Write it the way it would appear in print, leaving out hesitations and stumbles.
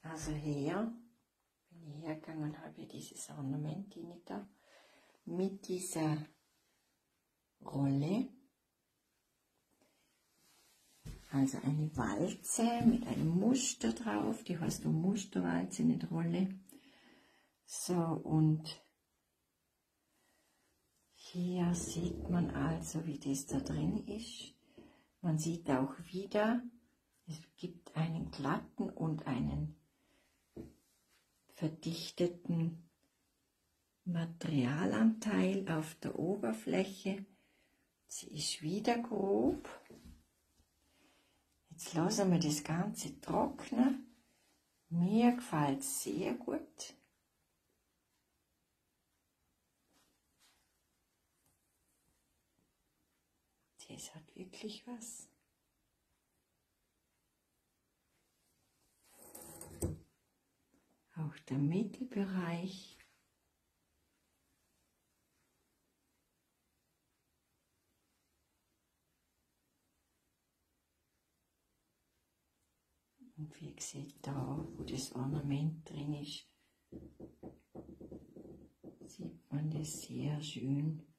Also hier bin ich hergegangen und habe dieses Ornament da mit dieser Rolle. Also eine Walze mit einem Muster drauf, die heißt so Musterwalze, nicht Rolle. So, und hier sieht man also, wie das da drin ist. Man sieht auch wieder, es gibt einen glatten und einen verdichteten Materialanteil auf der Oberfläche. Sie ist wieder grob. Jetzt lassen wir das Ganze trocknen. Mir gefällt es sehr gut. Das hat wirklich was. Auch der Mittelbereich. Und wie ihr seht, da, wo das Ornament drin ist, sieht man das sehr schön.